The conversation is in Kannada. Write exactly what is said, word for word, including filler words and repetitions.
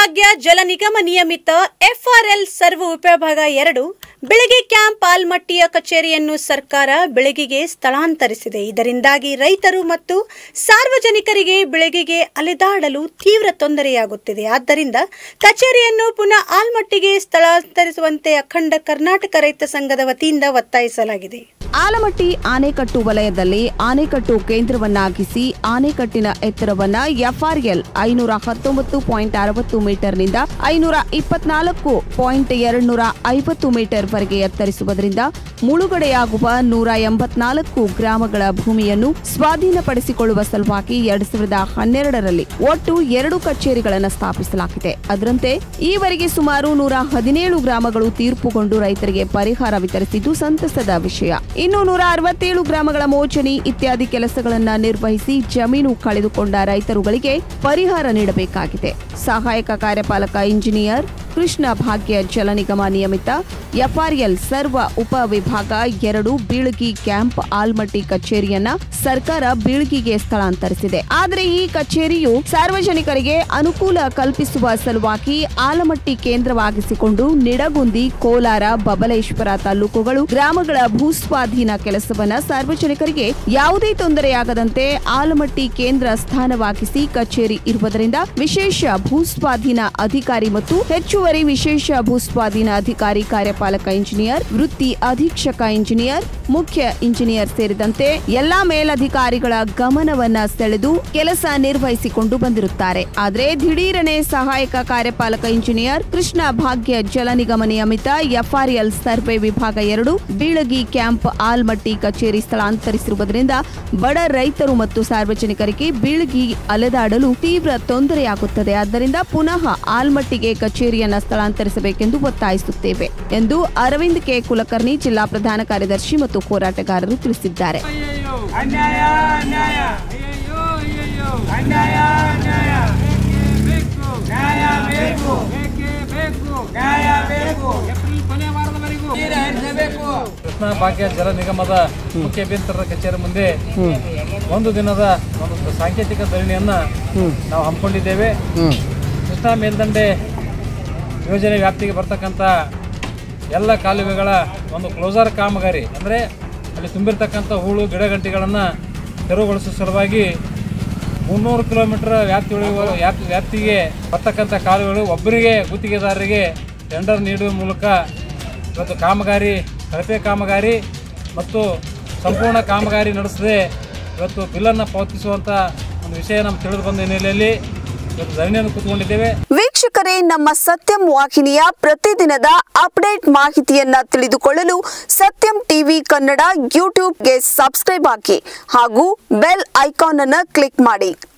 ಭಾಗ್ಯ ಜಲ ನಿಗಮ ನಿಯಮಿತ ಎಫ್ಆರ್ಎಲ್ ಸರ್ವ ಉಪವಿಭಾಗ ಎರಡು ಬೆಳಗ್ಗೆ ಕ್ಯಾಂಪ್ ಆಲ್ಮಟ್ಟಿಯ ಕಚೇರಿಯನ್ನು ಸರ್ಕಾರ ಬೆಳಗಿಗೆ ಸ್ಥಳಾಂತರಿಸಿದೆ. ಇದರಿಂದಾಗಿ ರೈತರು ಮತ್ತು ಸಾರ್ವಜನಿಕರಿಗೆ ಬೆಳಗಿಗೆ ಅಲೆದಾಡಲು ತೀವ್ರ ತೊಂದರೆಯಾಗುತ್ತಿದೆ. ಆದ್ದರಿಂದ ಕಚೇರಿಯನ್ನು ಪುನಃ ಆಲ್ಮಟ್ಟಿಗೆ ಸ್ಥಳಾಂತರಿಸುವಂತೆ ಅಖಂಡ ಕರ್ನಾಟಕ ರೈತ ಸಂಘದ ವತಿಯಿಂದ ಒತ್ತಾಯಿಸಲಾಗಿದೆ. ಆಲಮಟ್ಟಿ ಆನೆಕಟ್ಟು ವಲಯದಲ್ಲಿ ಆನೆಕಟ್ಟು ಕೇಂದ್ರವನ್ನಾಗಿಸಿ ಆನೆಕಟ್ಟಿನ ಎತ್ತರವನ್ನ ಎಫ್ಆರ್ಎಲ್ ಐನೂರ ಹತ್ತೊಂಬತ್ತು ಪಾಯಿಂಟ್ ಅರವತ್ತು ಮೀಟರ್ನಿಂದ ಐನೂರ ಇಪ್ಪತ್ನಾಲ್ಕು ಪಾಯಿಂಟ್ ಎರಡ್ನೂರ ಐವತ್ತು ಮೀಟರ್ ವರೆಗೆ ಎತ್ತರಿಸುವುದರಿಂದ ಮುಳುಗಡೆಯಾಗುವ ನೂರ ಎಂಬತ್ನಾಲ್ಕು ಗ್ರಾಮಗಳ ಭೂಮಿಯನ್ನು ಸ್ವಾಧೀನಪಡಿಸಿಕೊಳ್ಳುವ ಸಲುವಾಗಿ ಎರಡ್ ಸಾವಿರದ ಹನ್ನೆರಡರಲ್ಲಿ ಒಟ್ಟು ಎರಡು ಕಚೇರಿಗಳನ್ನು ಸ್ಥಾಪಿಸಲಾಗಿದೆ. ಅದರಂತೆ ಈವರೆಗೆ ಸುಮಾರು ನೂರ ಹದಿನೇಳು ಗ್ರಾಮಗಳು ತೀರ್ಪುಗೊಂಡು ರೈತರಿಗೆ ಪರಿಹಾರ ವಿತರಿಸಿದ್ದು ಸಂತಸದ ವಿಷಯ. ಇನ್ನು ನೂರ ಅರವತ್ತೇಳು ಗ್ರಾಮಗಳ ಮೋಚಣೆ ಇತ್ಯಾದಿ ಕೆಲಸಗಳನ್ನು ನಿರ್ವಹಿಸಿ ಜಮೀನು ಕಳೆದುಕೊಂಡ ರೈತರುಗಳಿಗೆ ಪರಿಹಾರ ನೀಡಬೇಕಾಗಿದೆ. ಸಹಾಯಕ ಕಾರ್ಯಪಾಲಕ ಇಂಜಿನಿಯರ್ ಕೃಷ್ಣ ಭಾಗ್ಯ ಜಲ ನಿಗಮ ನಿಯಮಿತ ಎಫ್ಆರ್ಎಲ್ ಸರ್ವ ಉಪವಿಭಾಗ ಎರಡು ಬೀಳಗಿ ಕ್ಯಾಂಪ್ ಆಲ್ಮಟ್ಟಿ ಕಚೇರಿಯನ್ನ ಸರ್ಕಾರ ಬೀಳಗಿಗೆ ಸ್ಥಳಾಂತರಿಸಿದೆ. ಆದರೆ ಈ ಕಚೇರಿಯು ಸಾರ್ವಜನಿಕರಿಗೆ ಅನುಕೂಲ ಕಲ್ಪಿಸುವ ಸಲುವಾಗಿ ಆಲಮಟ್ಟಿ ಕೇಂದ್ರವಾಗಿಸಿಕೊಂಡು ನಿಡಗುಂದಿ, ಕೋಲಾರ, ಬಬಲೇಶ್ವರ ತಾಲೂಕುಗಳು ಗ್ರಾಮಗಳ ಭೂಸ್ವಾಧೀನ ಕೆಲಸವನ್ನ ಸಾರ್ವಜನಿಕರಿಗೆ ಯಾವುದೇ ತೊಂದರೆಯಾಗದಂತೆ ಆಲಮಟ್ಟಿ ಕೇಂದ್ರ ಸ್ಥಾನವಾಗಿಸಿ ಕಚೇರಿ ಇರುವುದರಿಂದ ವಿಶೇಷ ಭೂಸ್ವಾಧೀನ ಅಧಿಕಾರಿ ಮತ್ತು ಹೆಚ್ಚುವರಿ ವಿಶೇಷ ಭೂಸ್ವಾಧೀನ ಅಧಿಕಾರಿ, ಕಾರ್ಯಪಾಲಕ ಇಂಜಿನಿಯರ್, ವೃತ್ತಿ ಅಧೀಕ್ಷಕ ಇಂಜಿನಿಯರ್, ಮುಖ್ಯ ಇಂಜಿನಿಯರ್ ಸೇರಿದಂತೆ ಎಲ್ಲಾ ಮೇಲಧಿಕಾರಿಗಳ ಗಮನವನ್ನ ಸೆಳೆದು ಕೆಲಸ ನಿರ್ವಹಿಸಿಕೊಂಡು ಬಂದಿರುತ್ತಾರೆ. ಆದರೆ ದಿಢೀರನೆ ಸಹಾಯಕ ಕಾರ್ಯಪಾಲಕ ಇಂಜಿನಿಯರ್ ಕೃಷ್ಣ ಭಾಗ್ಯ ಜಲ ನಿಗಮ ನಿಯಮಿತ ಎಫ್ಆರ್ಎಲ್ ಸರ್ವೆ ವಿಭಾಗ ಎರಡು ಬೀಳಗಿ ಕ್ಯಾಂಪ್ ಆಲ್ಮಟ್ಟಿ ಕಚೇರಿ ಸ್ಥಳಾಂತರಿಸಿರುವುದರಿಂದ ಬಡ ರೈತರು ಮತ್ತು ಸಾರ್ವಜನಿಕರಿಗೆ ಬೀಳಗಿ ಅಲೆದಾಡಲು ತೀವ್ರ ತೊಂದರೆಯಾಗುತ್ತದೆ. ಆದ್ದರಿಂದ ಪುನಃ ಆಲ್ಮಟ್ಟಿಗೆ ಕಚೇರಿಯನ್ನು ಸ್ಥಳಾಂತರಿಸಬೇಕೆಂದು ಒತ್ತಾಯಿಸುತ್ತೇವೆ ಎಂದು ಅರವಿಂದ್ ಕೆ ಕುಲಕರ್ಣಿ, ಜಿಲ್ಲಾ ಪ್ರಧಾನ ಕಾರ್ಯದರ್ಶಿ ಮತ್ತು ಹೋರಾಟಗಾರರು ತಿಳಿಸಿದ್ದಾರೆ. ಕೃಷ್ಣ ಭಾಗ್ಯ ಜಲ ನಿಗಮದ ಮುಖ್ಯ ಅಭಿಯಂತರರ ಕಚೇರಿ ಮುಂದೆ ಒಂದು ದಿನದ ಒಂದು ಸಾಂಕೇತಿಕ ಧರಣಿಯನ್ನ ನಾವು ಹಮ್ಮಿಕೊಂಡಿದ್ದೇವೆ. ಕೃಷ್ಣಾ ಮೇಲ್ದಂಡೆ ಯೋಜನೆ ವ್ಯಾಪ್ತಿಗೆ ಬರ್ತಕ್ಕಂಥ ಎಲ್ಲ ಕಾಲುವೆಗಳ ಒಂದು ಕ್ಲೋಸರ್ ಕಾಮಗಾರಿ ಅಂದರೆ ಅಲ್ಲಿ ತುಂಬಿರ್ತಕ್ಕಂಥ ಹೂಳು ಗಿಡಗಂಟಿಗಳನ್ನು ತೆರವುಗೊಳಿಸುವ ಸಲುವಾಗಿ ಮುನ್ನೂರು ಕಿಲೋಮೀಟರ್ ವ್ಯಾಪ್ತಿ ವ್ಯಾಪ್ತಿ ವ್ಯಾಪ್ತಿಗೆ ಬರ್ತಕ್ಕಂಥ ಕಾಲುವೆಗಳು ಒಬ್ಬರಿಗೆ ಗುತ್ತಿಗೆದಾರರಿಗೆ ಟೆಂಡರ್ ನೀಡುವ ಮೂಲಕ ಇವತ್ತು ಕಾಮಗಾರಿ ಕಳಪೆ ಕಾಮಗಾರಿ ಮತ್ತು ಸಂಪೂರ್ಣ ಕಾಮಗಾರಿ ನಡೆಸದೆ ಇವತ್ತು ಬಿಲ್ಲನ್ನು ಪಾವತಿಸುವಂಥ ಒಂದು ವಿಷಯ ನಮ್ಗೆ ತಿಳಿದು ಬಂದ ಹಿನ್ನೆಲೆಯಲ್ಲಿ ವೀಕ್ಷಕರೇ, ನಮ್ಮ ಸತ್ಯಂ ವಾಹಿನಿಯ ಪ್ರತಿದಿನದ ಅಪ್ಡೇಟ್ ಮಾಹಿತಿಯನ್ನ ತಿಳಿದುಕೊಳ್ಳಲು ಸತ್ಯಂ ಟಿವಿ ಕನ್ನಡ ಯೂಟ್ಯೂಬ್ಗೆ ಸಬ್ಸ್ಕ್ರೈಬ್ ಹಾಕಿ ಹಾಗೂ ಬೆಲ್ ಐಕಾನ್ ಅನ್ನು ಕ್ಲಿಕ್ ಮಾಡಿ.